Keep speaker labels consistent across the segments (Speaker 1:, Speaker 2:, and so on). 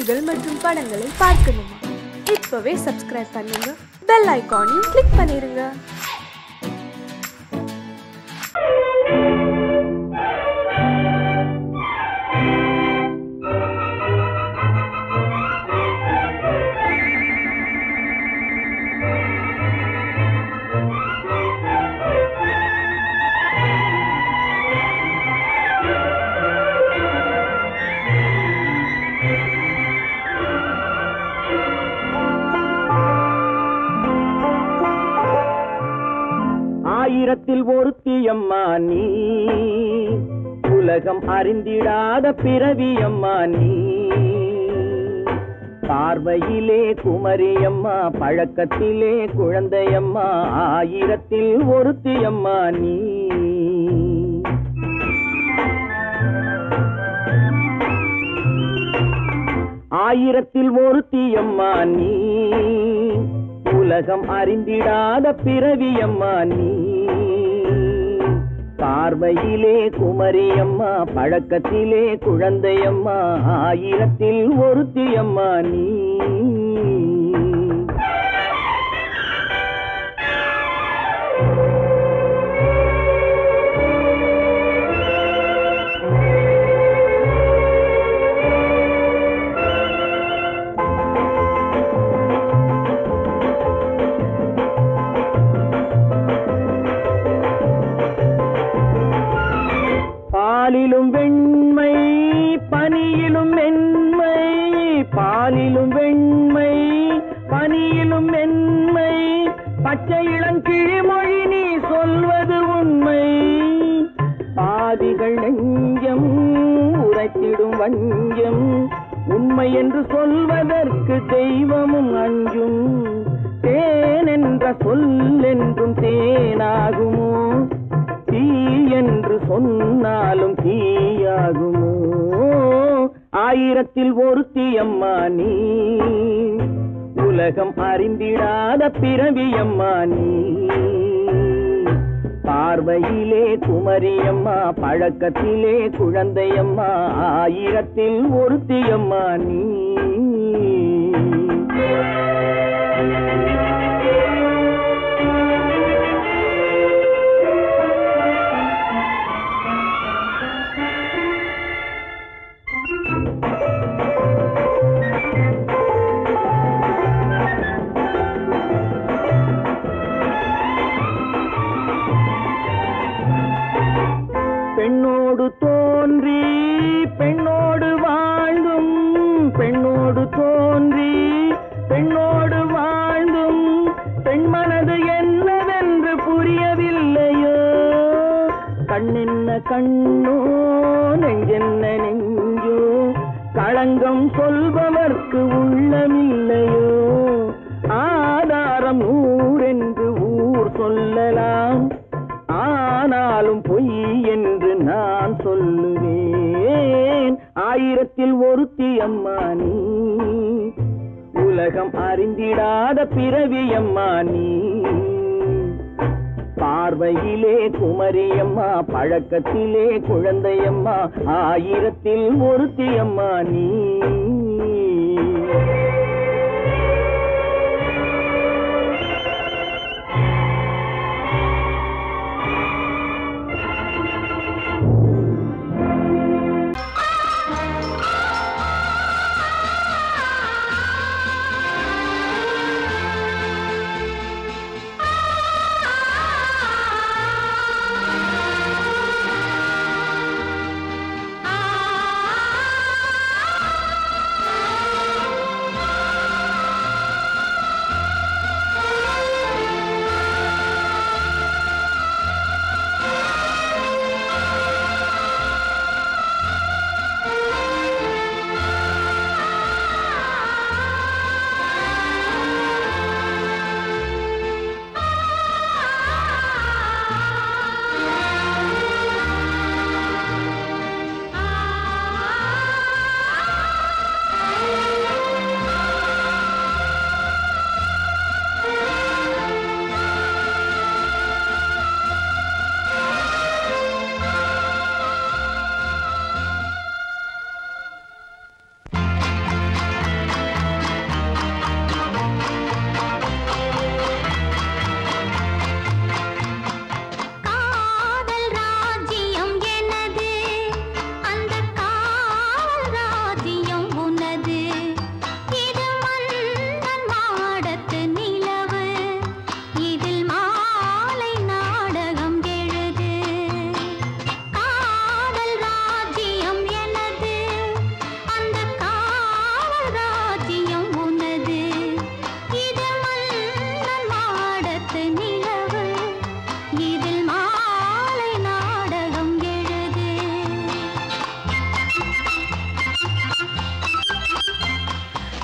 Speaker 1: நிகழ்ச்சிகள் மற்றும் படங்களை பார்க்கணுமா? இப்பவே சப்ஸ்கிரைப் பண்ணுங்க, பெல் ஐகானையும் கிளிக் பண்ணிருங்க.
Speaker 2: ஆயிரத்தில் ஒருத்தியம்மா நீ, உலகம் அறிந்திடாத பிறவியம்மா நீ. பார்வையிலே குமரியம்மா, பழக்கத்திலே குழந்தையம்மா, ஆயிரத்தில் ஒருத்தியம்மா நீ. ஆயிரத்தில் ஒருத்தியம்மா நீ, உலகம் அறிந்திடாத பிறவியம்மா நீ. பார்வையிலே குமரியம்மா, பழக்கத்திலே குழந்தையம்மா, ஆயிரத்தில் ஒருத்தியம்மா நீ. பாலிலும் வெண்மை, பனியிலும் மென்மை, பாலிலும் வெண்மை, பனியிலும் மென்மை, பச்சை இளங்கிழிமொழி நீ சொல்வது உண்மை. பாதிகள் நெஞ்சம் உரைத்திடும் வஞ்சம், உண்மை என்று சொல்வதற்கு தெய்வமும் அஞ்சும். தேன் என்ற சொல் என்றும் தேனாகுமோ, தீ என்று சொன்னாலும் தீயாகுமோ. ஆயிரத்தில் ஒருத்தியம்மா நீ, உலகம் அறிந்திடாத பிறவியம்மா நீ. பார்வையிலே குமரியம்மா, பழக்கத்திலே குழந்தையம்மா, ஆயிரத்தில் ஒருத்தியம்மா நீ. பெண்ணோடு தோன்றி பெண்ணோடு வாழ்ந்தும், பெண்ணோடு தோன்றி பெண்ணோடு வாழ்ந்தும், பெண்மனது என்னவென்று புரியவில்லையோ. கண்ணென்ன கண்ணோ, நெஞ்சென்ன நெஞ்சோ, களங்கம் சொல்பவர்க்கு உள்ளமில்லையோ. ஆதாரம் நூறென்று ஊர் சொல்லலாம், ஆனாலும் பொய் என்று நான் சொல்லுவேன். ஆயிரத்தில் ஒருத்தியம்மா நீ, உலகம் அறிந்திடாத பிறவியம்மா நீ. பார்வையிலே குமரியம்மா, பழக்கத்திலே குழந்தையம்மா, ஆயிரத்தில் ஒருத்தியம்மா நீ.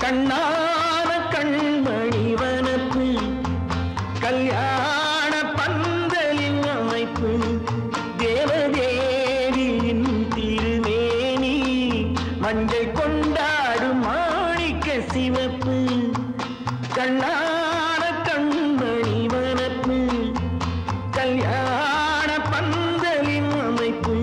Speaker 2: கண்ணான கண்மணி வனப்பு கல்யாண பந்தலின் அமைப்பு தேவதேவியின் திருமேனி மஞ்சள் கொண்டாடும் மாணிக்க சிவப்பு கண்ணான கண்மணி வனப்பு கல்யாண பந்தலின் அமைப்பு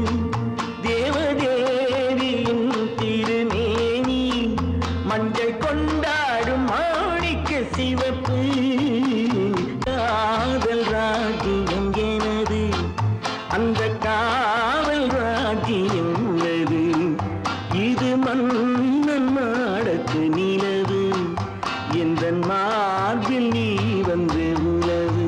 Speaker 2: தேவதேவியின் திருமேனி மஞ்சள் கொண்டாடும் மாணிக்க சிவப்பு காதல் ராஜ்யம் எனது அந்த காவல் ராஜ்யம் உள்ளது இது மன்னன் மாடத்து நிலவு எந்த மார்பில் நீ வந்து உலவு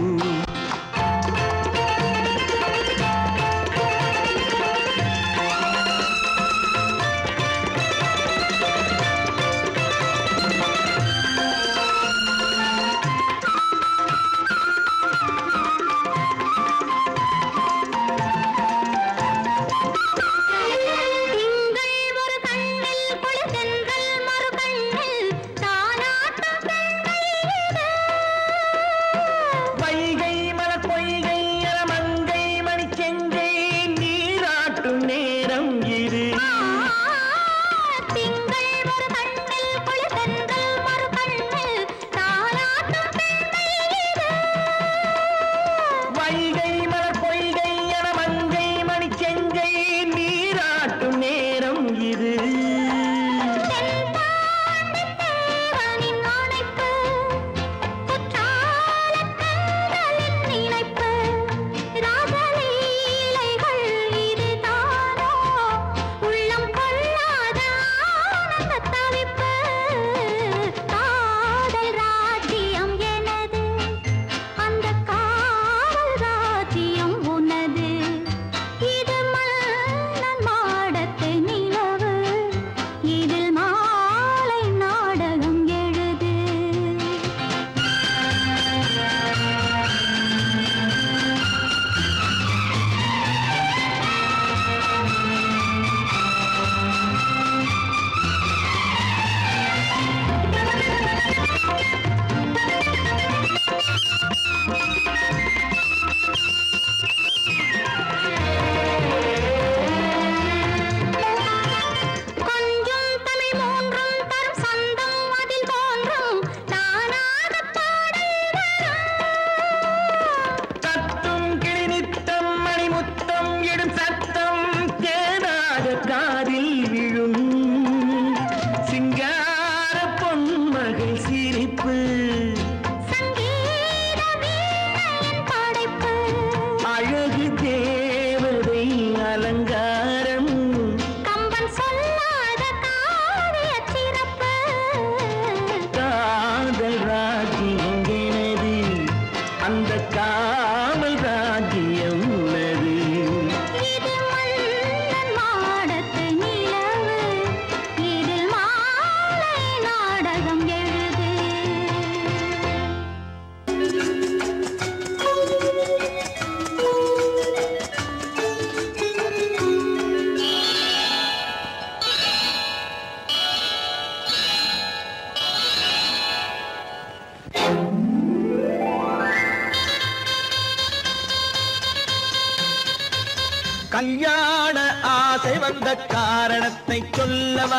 Speaker 3: கல்யாண ஆசை வந்த காரணத்தை சொல்லவா?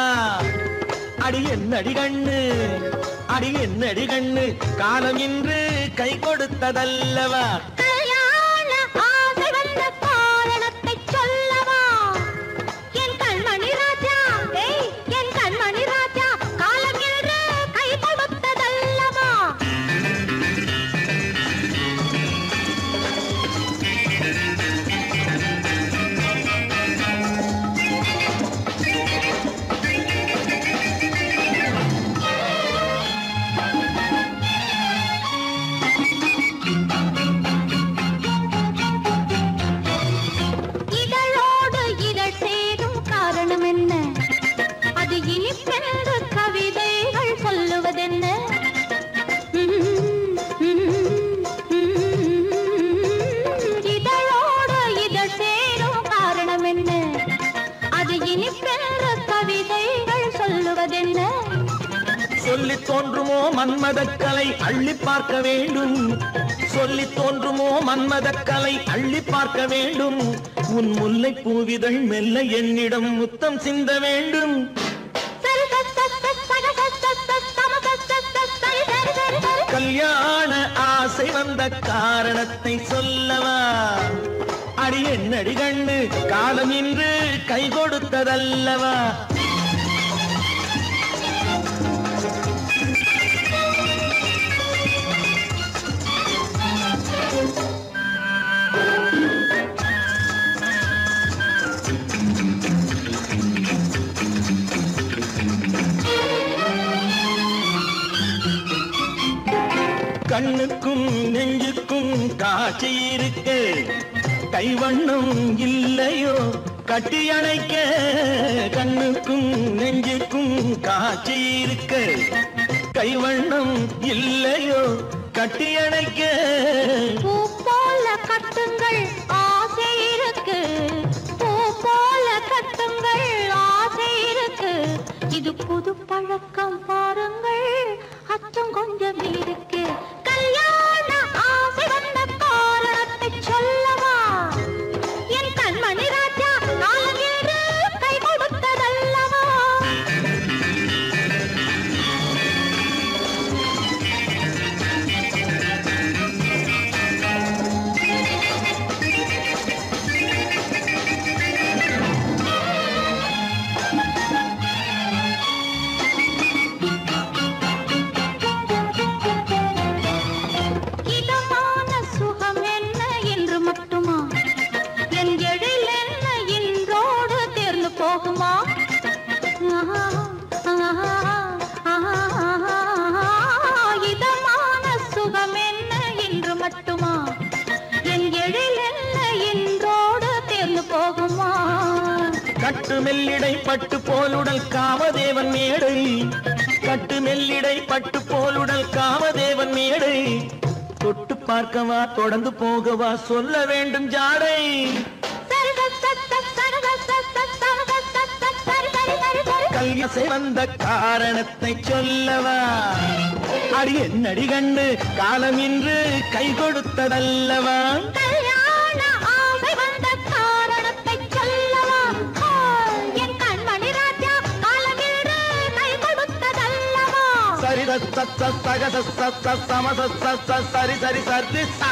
Speaker 3: அடி என்னடி கண்ணு, அடி என்னடி கண்ணு, காலம் இன்று கை கொடுத்ததல்லவா?
Speaker 4: கல்யாண ஆசை வந்த காரணத்தை சொல்லவா? என் கண்மணி ராஜா, என் கண்மணி ராஜா, காலம் இன்று கை கொடுத்ததல்லவா?
Speaker 3: சொல்லி தோன்றுமோ மன்மதக்கலை அள்ளி பார்க்க வேண்டும், சொல்லி தோன்றுமோ மன்மதக்கலை அள்ளி பார்க்க வேண்டும். உன் முல்லை பூவிதழ் மெல்ல என்னிடம் முத்தம் சிந்த வேண்டும். கல்யாண ஆசை வந்த காரணத்தை சொல்லவா? அடி என்னடி கண்டு காலம் இன்று கை கொடுத்ததல்லவா? கண்ணுக்கும் நெஞ்சுக்கும் காட்சி இருக்க, கைவண்ணம் இல்லையோ கட்டி அணைக்க. கண்ணுக்கும் நெஞ்சுக்கும் காட்சி இருக்க, கைவண்ணம் இல்லையோ கட்டி அணைக்க.
Speaker 4: பூ போல கட்டுங்கள் ஆசை இருக்கு, பூ போல கட்டுங்கள் ஆசை இருக்கு. இது புது பழக்கம் பாருங்கள், அச்சம் கொஞ்சம் இருக்கு. கல்யாண ஆசை வந்த காரணத்தை சொல்லவா? என் கண்மணி ராஜா காலம் என்று கை கொடுத்ததல்லவா? இதமான சுகம் என்ன என்று மட்டுமா? என் எழில் என்ன என்றோடு தேர்ந்து போகுமா?
Speaker 3: கட்டு மெல்லிடை பட்டு போலுடல் காமதேவன் மேடை, கட்டு மெல்லிடை பட்டு போலுடல் காமதேவன் மேடை. தொட்டு பார்க்கவா தொடர்ந்து போகவா சொல்ல வேண்டும் ஜாடை. கல்யாசை வந்த காரணத்தை சொல்லவா? அடி என்னடி கண்டு காலம் இன்று கை கொடுத்ததல்லவா?
Speaker 4: கல்யாண ஆசை வந்த காரணத்தை சொல்லவா? என் கண்மணி ராஜா காலம் இன்று கை கொடுத்ததல்லவா?
Speaker 3: சரி சக சம சரி சரி சரி சா.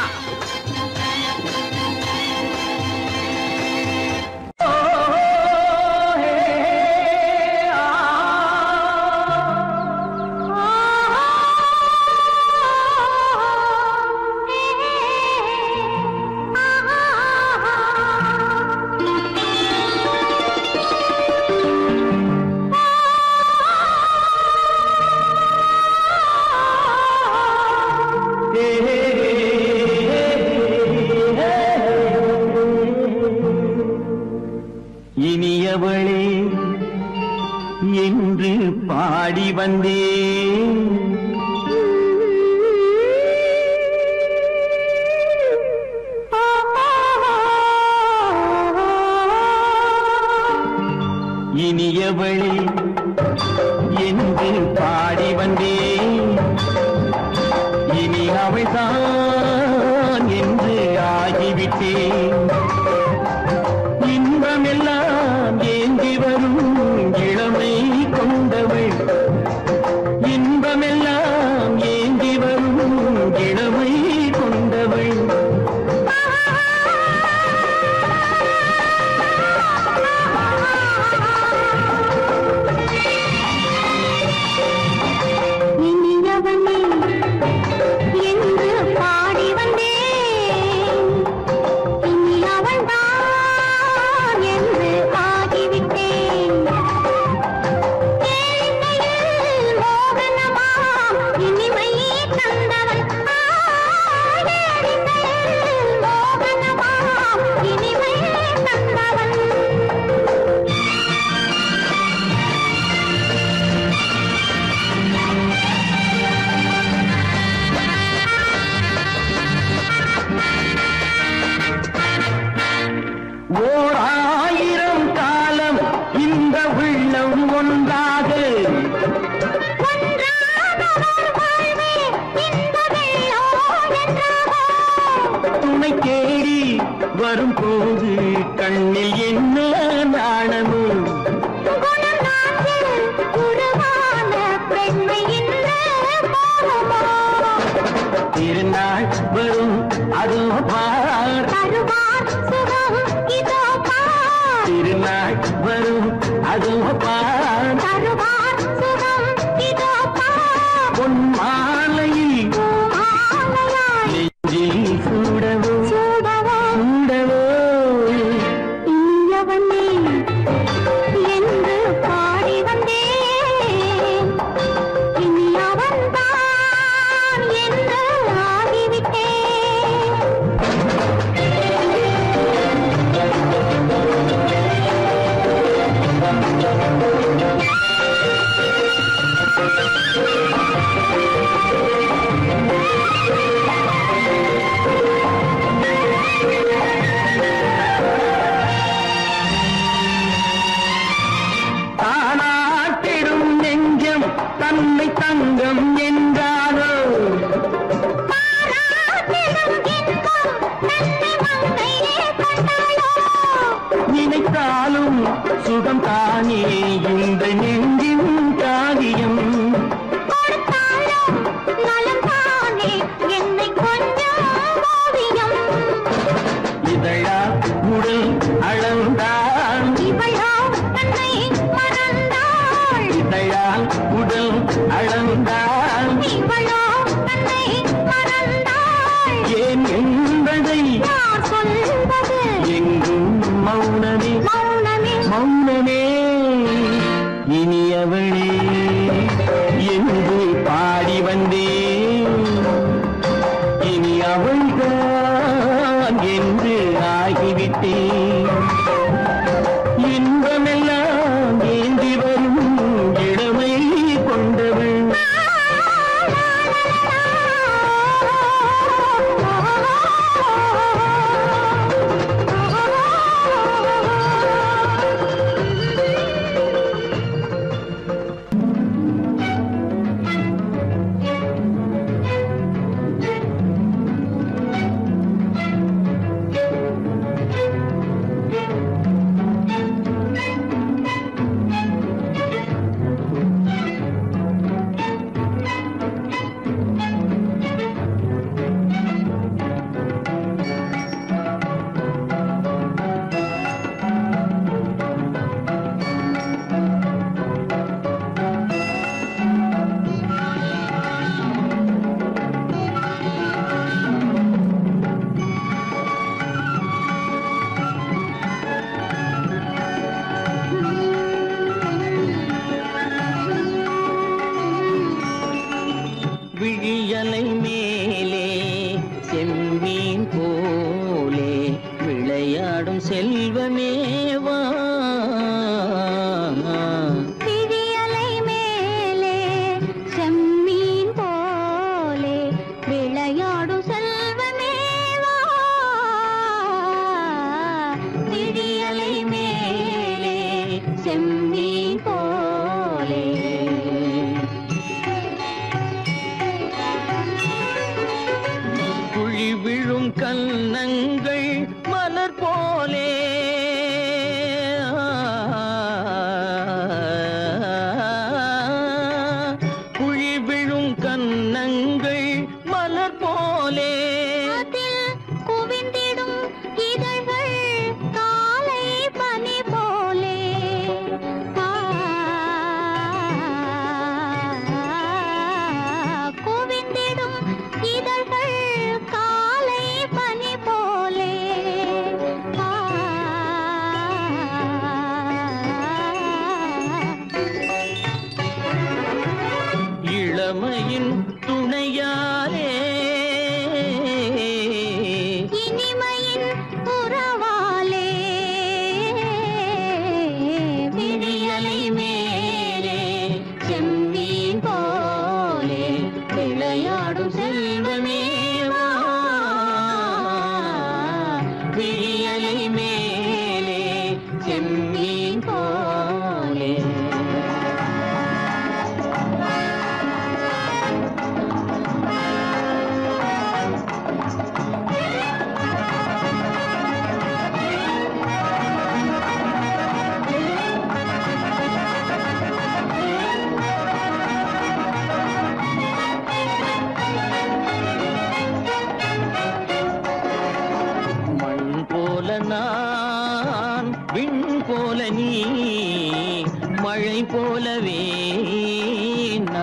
Speaker 3: இனியவளே என்று பாடி வந்தேன், இனியவளே என்று பாடி வந்தேன். இனி அவள்தான் என்று ஆகிவிட்டேன். இன்பமெல்லாம் ஏந்தி வரும் இளமை கொண்டவள், இன்பமெல்லாம் ஏந்தி வரும் இளமை கொண்டவள்.
Speaker 2: அதோப்பா
Speaker 4: தருவார் சுகம் இதோப்பா
Speaker 2: பொன் மாலையில் நெஞ்சில் சூடவோ
Speaker 4: சூடவோ
Speaker 2: சூடவோ
Speaker 4: இனியவனே என்று பாடி வந்தேன் இனி அவன்தான் என்று ஆகிவிட்டேன்
Speaker 2: தானாட்டிடும் நெஞ்சம் தன்னை தங்கம் என்றாரோ நினைத்தாலும் சுகம் தானே இந்த நெஞ்சின் காரியம் இதழா உடல் அளந்தாள் இதழால் உடல் அளந்தாள் ஏன் என்பதை எங்கும் மௌனமே மௌனமே இனியவளே என்று பாடி வந்தேன் இனி அவள்தான் என்று ஆகிவிட்டேன் இன்பமெல்லாம் ஏந்தி வரும் இளமை கொண்டவள் விழியலை மேலே செம்மீன் போலே விளையாடும் செல்வமேவா
Speaker 4: விழியலை மேலே செம்மீன் போலே விளையாடும் செல்வமேவா விழியலை மேலே செம்மீன் போலே
Speaker 2: குழி விழும் கன்னங்கள் மலர் போலே குழி விழும் கன்னங்கள் மலர் போலே
Speaker 4: அதில் குவிந்திடும் இதழ்கள் காலை பனி போலே குவிந்திடும் இதழ்கள் காலை பனி போலே
Speaker 2: இளமையின் துணையாலே
Speaker 4: இனிமையின் உறவாலே விழியலை மேலே செம்மீன் போலே விளையாடும் செல்வமேவா விழியலை மேலே செம்மீன் போலே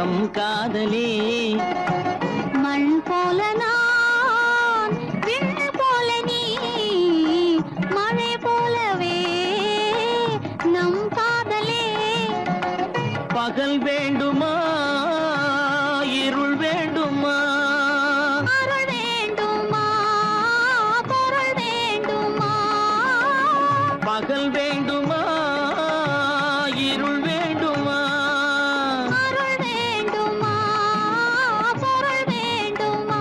Speaker 2: நம் காதலே
Speaker 4: மண் போல நான் விண் போல நீ மழை போலவே நம் காதலே
Speaker 2: பகல் வேண்டுமா இருள் வேண்டுமா
Speaker 4: அருள் வேண்டுமா பொருள் வேண்டுமா
Speaker 2: பகல் வேண்டுமா இருள் வேண்டுமா
Speaker 4: அருள் வேண்டுமா பொருள் வேண்டுமா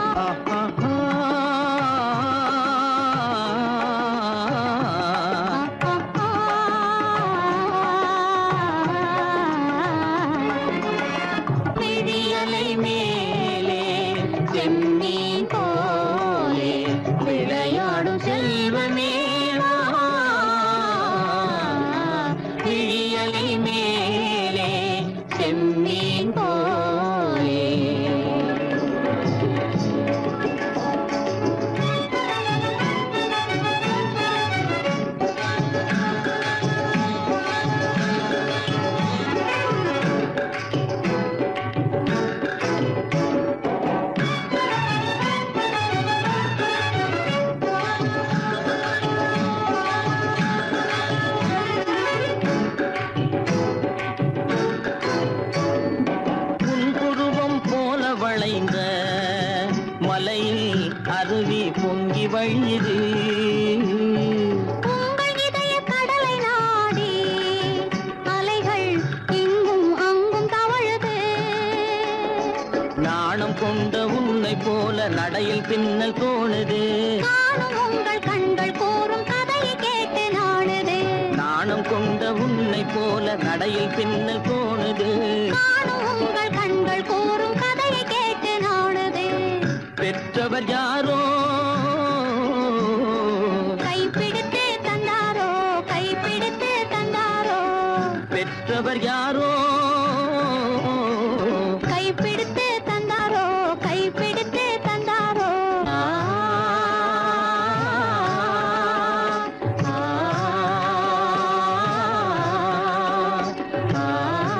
Speaker 4: விடியலை மேலே செம்மீன் போலே விளையாடும் செல்வமே வா. விடியலை மேலே செம்மீன் போலே
Speaker 2: புன்புருவம் போல வளைந்த மலையில் அருவி பொங்கி வழியுது
Speaker 4: உங்கள் இதய கடலை நாடி அலைகள் இங்கும் அங்கும் தவழுது
Speaker 2: நாணம் கொண்ட உன்னை போல நடையில் பின்னல் தோணுது
Speaker 4: காணும் உங்கள் கண்கள் கூறும் கதையை கேட்டு நாடுது
Speaker 2: நாணம் கொண்ட உன்னை போல நடையில் பின்னல் தோணுது
Speaker 4: காணும் உங்கள் கண்கள் கூறும் கதையை கேட்டு நாடுது
Speaker 2: பெற்றவர் யாரோ
Speaker 4: கைப்பிடித்து தந்தாரோ கைப்பிடித்து தந்தாரோ
Speaker 2: பெற்றவர் யாரோ
Speaker 4: கைப்பிடித்து தந்தாரோ கைப்பிடித்து தந்தாரோ ஆ, ஆ, ஆ,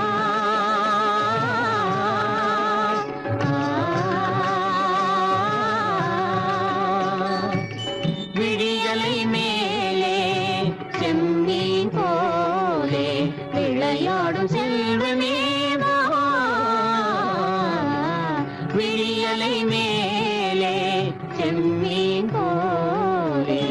Speaker 4: விடியலை மேலே செம்மீன் போலே விளையாடும் செல்வமே வா. விடியலை மேலே செம்மீன் போலே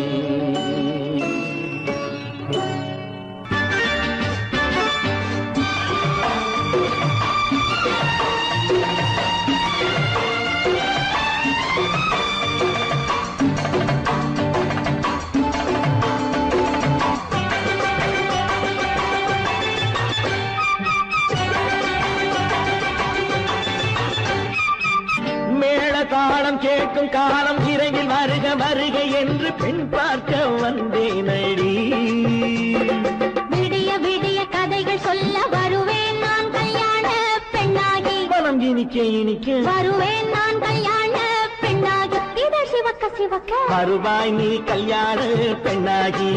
Speaker 3: மேள தாளம் கேட்கும் காலம் விரைவில் வருக வருக என்று பெண் பார்க்க வந்தேனடி
Speaker 4: விடிய விடிய கதைகள் சொல்ல வருவேன் நான் கல்யாண பெண்ணாகி
Speaker 3: மனம் இனிக்க இனிக்க
Speaker 4: வருவேன் நான் கல்யாண பெண்ணாகி இதழ் சிவக்க சிவக்க
Speaker 3: வருவாய் நீ கல்யாண பெண்ணாகி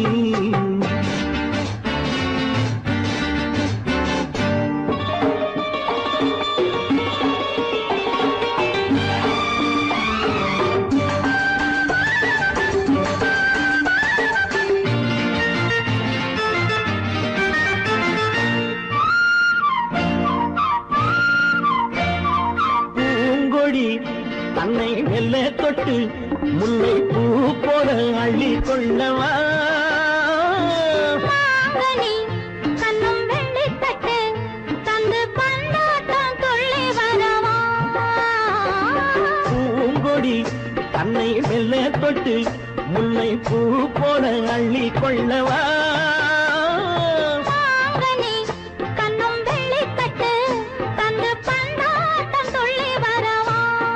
Speaker 3: பூங்கொடி தன்னை மெல்ல தொட்டு முல்லை பூ போல அள்ளி கொள்ளவா
Speaker 4: மாங்கனி கண்ணும் வெள்ளித்தட்டு தந்து பந்தாட்டம் துள்ளி வரவா
Speaker 3: பூங்கொடி தன்னை மெல்ல தொட்டு முல்லை பூ போல அள்ளி கொள்ளவா
Speaker 4: மாங்கனி கண்ணும் வெள்ளித்தட்டு தந்து பந்தாட்டம் துள்ளி வரவா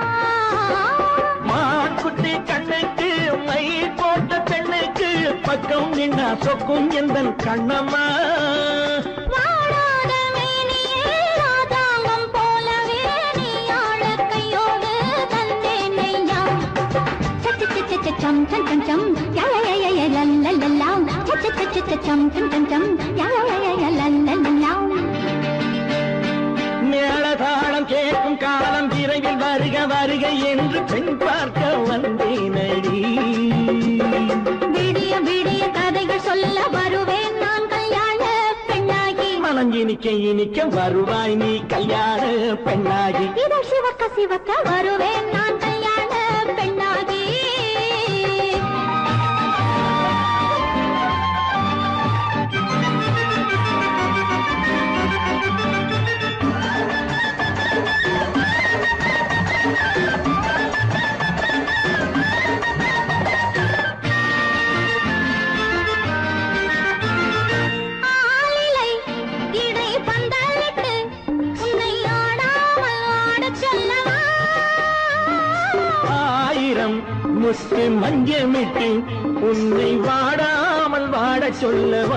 Speaker 3: மான்குட்டி கண்ணுக்கு மை போட்ட பெண்ணுக்கு பக்கம் நின்னா சொக்கும் எந்தன் கண்ணம்மா
Speaker 4: வாழாத மேனியே ராஜாங்கம் போலவே நீ ஆழ கையோடு தந்தேன் ஐயா சச்ச சச்ச சம் சம் சம் சம் யா யா யா யா லல்லல்லா சச்ச சச்ச சம் சம் சம் சம் யா யா யா யா லல்லல்லா
Speaker 3: மேள விரைவில் வருக வருக என்று பெண் பார்க்க வந்தேனடி.
Speaker 4: விடிய விடிய கதைகள் சொல்ல வருவேன் நான் கல்யாண பெண்ணாகி.
Speaker 3: மனம் இனிக்க இனிக்க வருவாய் நீ கல்யாண பெண்ணாகி.
Speaker 4: இதழ் சிவக்க சிவக்க வருவேன் நான் கல்யாண பெண்ணாகி.
Speaker 3: முத்து மஞ்சமிட்டு உன்னை வாடாமல் வாட சொல்லவா.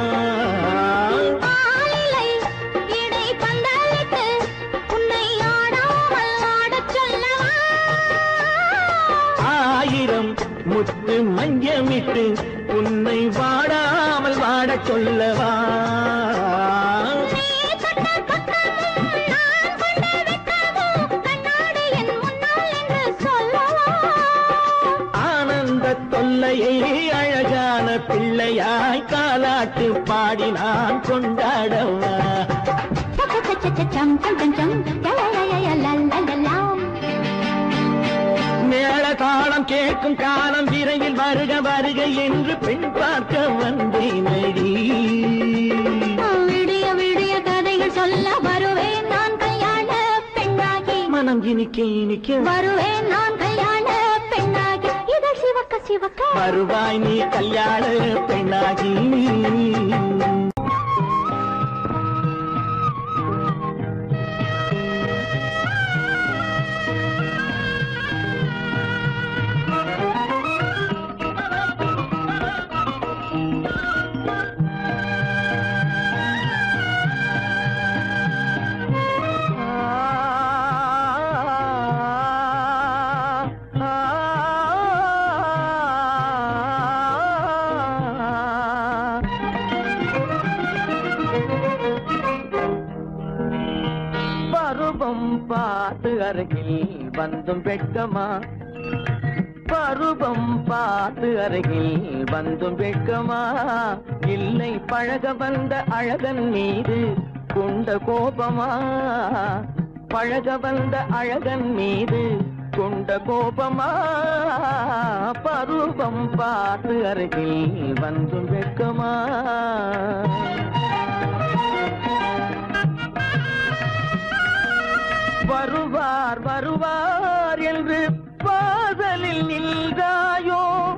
Speaker 3: ஆயிரம் முத்து மஞ்சமிட்டு உன்னை வாடாமல் வாட சொல்லவா. தொல்லையை அழகான பிள்ளையாய் காலாட்டு பாடி நான் கொண்டாடவா. மேள தாளம் கேட்கும் காலம் விரைவில் வருக வருக என்று பெண் பார்க்க வந்தேனடி.
Speaker 4: விடிய விடிய கதைகள் சொல்ல வருவேன் நான் கல்யாண பெண்ணாகி.
Speaker 3: மனம் இனிக்க இனிக்க
Speaker 4: வருவேன் நான் கல்யாண பெண்ணாகி. இதழ் சிவக்க சிவக்க
Speaker 3: வருவாய் நீ கல்யாண பெண்ணாகி. பார்த்து அருகில் வந்தும் வெட்கமா. பருவம் பார்த்து அருகில் வந்தும் வெட்கமா. இல்லை பழக வந்த அழகன் மீது கொண்ட கோபமா. பழக வந்த அழகன் மீது கொண்ட கோபமா. பருவம் பார்த்து அருகில் வந்தும் வெட்கமா. வருவார் வருவார் என்று பாதலில் நின்றாயோ.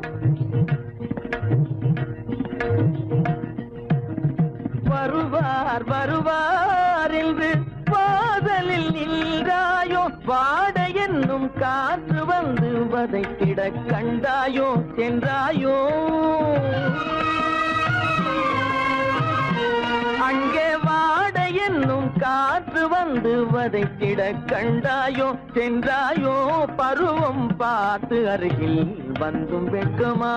Speaker 3: வருவார் வருவார் என்று பாதலில் நின்றாயோ. வாட என்னும் காற்று வந்து வதைத்திட கண்டாயோ சென்றாயோ. அங்கே வாட என்னும் காற்று வந்து வதைத்திட கண்டாயோ சென்றாயோ. பருவம் பார்த்து அருகில் வந்தும் வெட்கமா.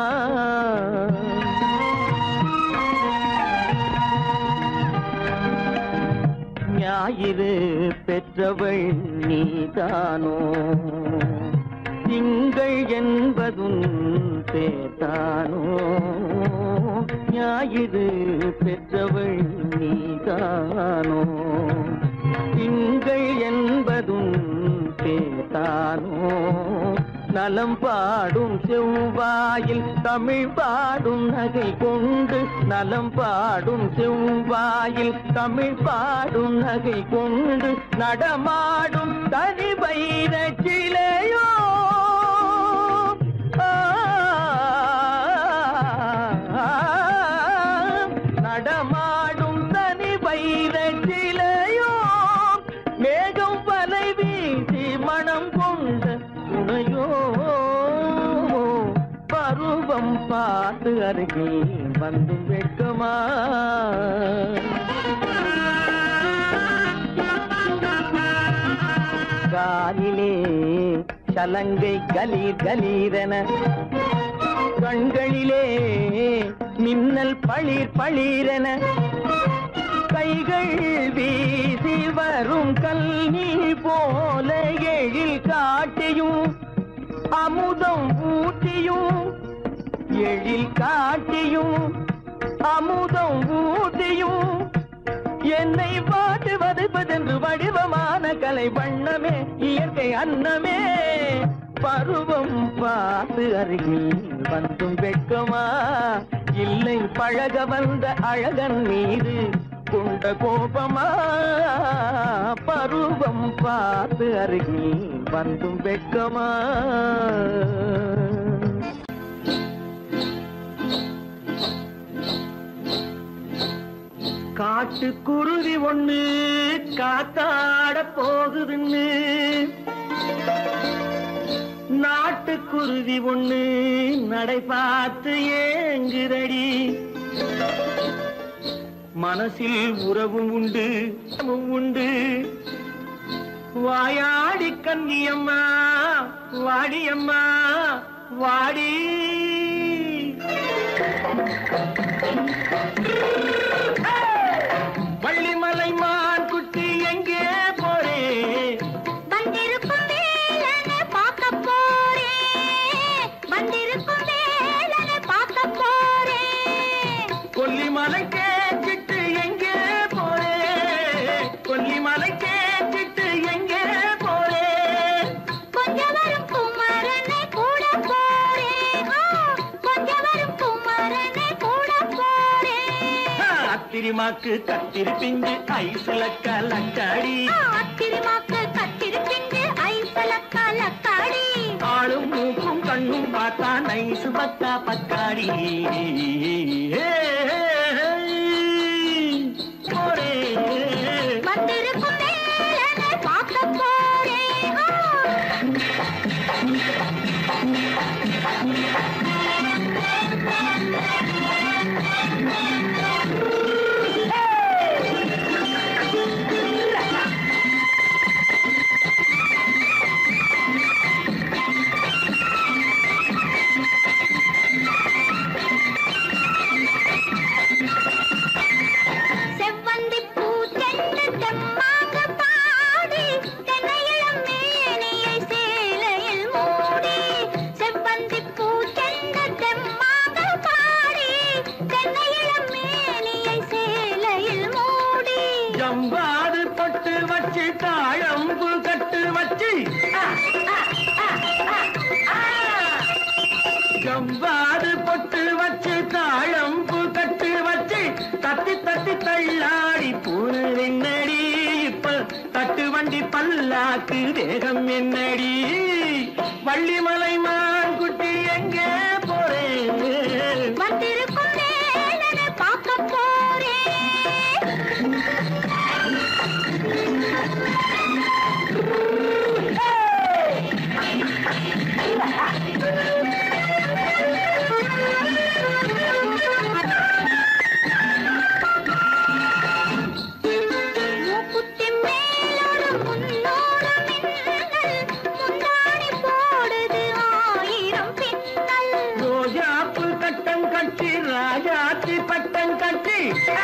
Speaker 3: ஞாயிறு பெற்றவள் நீதானோ. திங்கள் என்பதும் பேத்தானோ. ஞாயிறு பெற்றவள் நீதானோ. திங்கள் என்பதும் பேத்தானோ. நலம் பாடும் செவ்வாயில் தமிழ் பாடும் நகை கொண்டு. நலம் பாடும் செவ்வாயில் தமிழ் பாடும் நகை கொண்டு. நடமாடும் தனி வைர சிலையோ. நடமாடும் தனி வைர சிலையோ. மேகம் வலை வீசி மனம் கொண்ட துணையோ. பருவம் பார்த்து அருகில் வந்து வெட்கமா. காலிலே சலங்கை கலீர் கலீரென. கண்களிலே மின்னல் பளிர் பளிரென. கைகள் வீசி வரும் கல்நீர் போல எழில் காட்டியும் அமுதம் ஊட்டியும் எழில் காட்டியும் அமுதம் ஊட்டியும் என்னை பாட்டு வதைப்பதென்று வடிவமான கலை வண்ணமே இயற்கை அன்னமே பருவம் பார்த்து அருகில் வந்தும் வெட்கமா இல்லை பழக வந்த அழகன் மீது கொண்ட கோபமா பருவம் பார்த்து அருகில் வந்தும் வெட்கமா காட்டு குருவி ஒண்ணு காத்தாட போகுதுன்னு நாட்டுக்குருவி ஒண்ணு நடை பார்த்து ஏங்குதடி மனசில் உறவும் உண்டு உண்டு வாயாடி கன்னியம்மா வாடியம்மா வாடி வள்ளிமலை மான் குட்டி எங்கே போறே
Speaker 4: வந்திருக்கும் வேலனை பார்க்க போறேன் வந்திருக்கும் வேலனை பார்க்க போறேன்
Speaker 3: கொல்லிமலை கேட்டுட்டு எங்கே போறே கொல்லிமலை கேட்டுட்டு எங்கே போறே
Speaker 4: கொஞ்சம் வரும் குமரனை கூட போறேன் கொஞ்சம் வரும் குமரனை கூட போறேன்
Speaker 3: அத்திரிமாக்கு கத்திரி பிஞ்சு ஐசுல கலக்காடி
Speaker 4: அத்திரிமாக்கு கத்திரி பிஞ்சு ஐசுல கலக்காடி
Speaker 3: ஆளும் மூக்கும் கண்ணும் பார்த்தா நைசு பக்கா பக்காடி போரே
Speaker 4: வந்திருக்கும் வேலனை பார்க்க போறேன் செவ்வந்தி பூச்செண்டு தெம்மாக பாடி தென்னையிளம் மேனியை சேலையில் மூடி செவ்வந்தி பூச்செண்டு தெம்மாக பாடி தென்னையிளம் மேனியை சேலையில் மூடி
Speaker 3: ஜம்பாது பொட்டு வச்சு தாழம்பு கட்டு வச்சு ஜம்பாது பொட்டு வச்சு தாழம்பு கட்டு வச்சு தட்டி தட்டி தள்ளாடி பூரு என்னடி இப்ப தட்டு வண்டி பல்லாக்கு வேகம் என்னடி வள்ளிமலை மான் குட்டி எங்கே போறேன்
Speaker 4: வந்திருக்கும் வேலனை பார்க்க போறேன் மூக்குத்தி மேலோடு முன்னோடு மின்னல் முந்தாணி போடுது ஆயிரம் பின்னல்
Speaker 3: ரோஜாப்பு கட்டம் கட்டி ராஜாத்தி பட்டம் கட்டி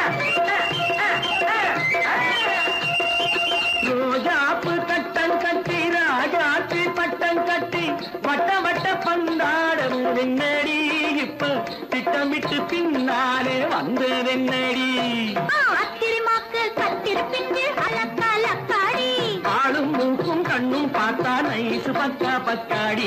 Speaker 3: ரோஜாப்பு கட்டம் கட்டி ராஜாத்தி பட்டம் கட்டி வட்ட வட்ட பந்தாடம் வெண்ணடி இப்ப திட்டமிட்டு பின்னாலே வந்ததென்னடி
Speaker 4: அத்திரிமாக்கு கத்திரி பிஞ்சு அலக்காடி
Speaker 3: ஆளும் மூக்கும் கண்ணும் பார்த்தா நைசு பக்கா பக்காடி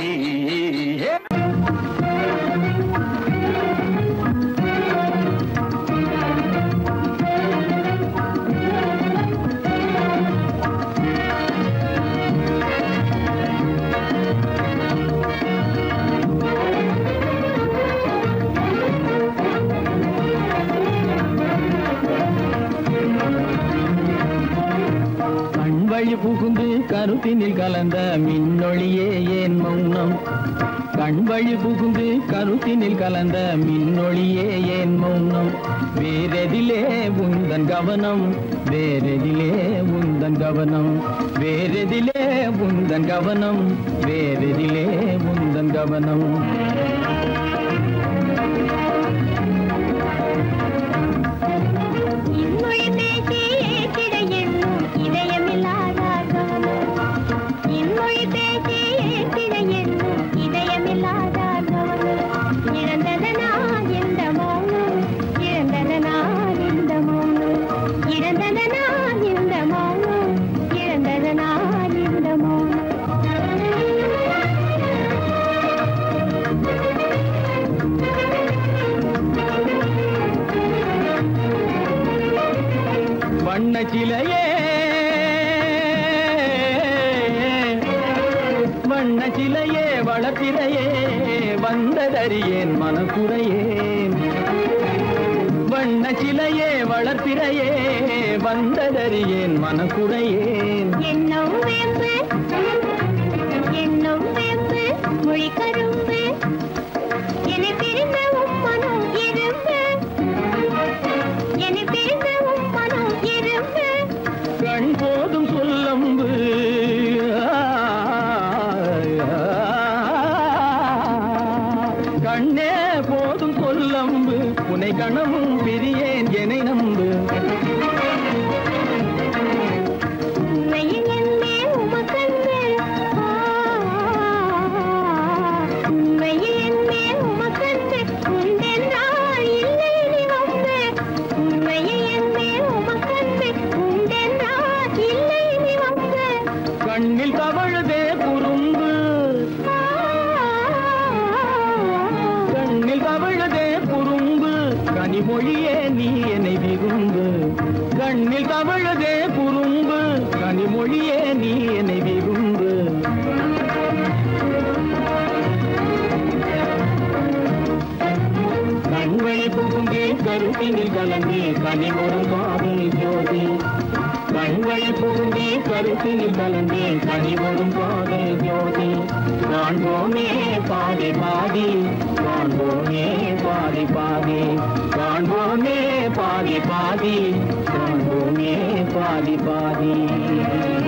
Speaker 3: கண்வழி புகுந்து கருத்தினில் கலந்த மின்னொளியே ஏன் மௌனம் கண்வழி புகுந்து கருத்தினில் கலந்த மின்னொளியே ஏன் மௌனம் வேறெதிலே உந்தன் கவனம் வேறெதிலே உந்தன் கவனம் வேறெதிலே உந்தன் கவனம் வேறெதிலே உந்தன் கவனம்
Speaker 4: இன்மொழி பேசி ஏற்றிட எண்ணும் இதயமில்லாத
Speaker 3: வண்ண சிலையே வளர்த்திரையே வந்ததறியேன் மனக்குறையேன். வண்ண சிலையே வளர்த்திரையே வந்ததறியேன் மனக்குறையேன்.
Speaker 4: என்னும் வேம்பு என்னும் வேம்பு மொழி கரும்பு என்னை பிரிந்த உம்மனும் இரும்பு என்னை பிரிந்த உம்மனும் இரும்பு.
Speaker 3: கண் போதும் சொல்லம்பு கண்ணே போதும் சொல்லம்பு உனை கணமும் பிரியேன் என்னை நம்பு.
Speaker 4: உண்மையில் என்னே உமக்கன்று உண்மையில் என்னே உமக்கன்று உண்டென்றால் இல்லை நீ வம்பு. உண்மையில் என்னே உமக்கன்று உண்டென்றால் இல்லை நீ வம்பு.
Speaker 3: கண்ணில் தவழுதே குறும்பு கண்ணில் தவழுதே குறும்பு கனிமொழியே நீ என்னை விரும்பு. கண்ணில் தவழுதே குறும்பு கனிமொழியே நீ என்னை விரும்பு. கண்வழி புகுந்தே கருத்தினில் கலந்தே கனிமொரும் காதல் ஜோதி. கண்வழி புகுந்தே கருத்தினில் கலந்தே கனிமொரும் காதல் ஜோதி. காண்போமே பாதி பாதி காண்போமே பாதி பாதி காண்போமே பாதி பாதி காண்போமே பாதி பாதி.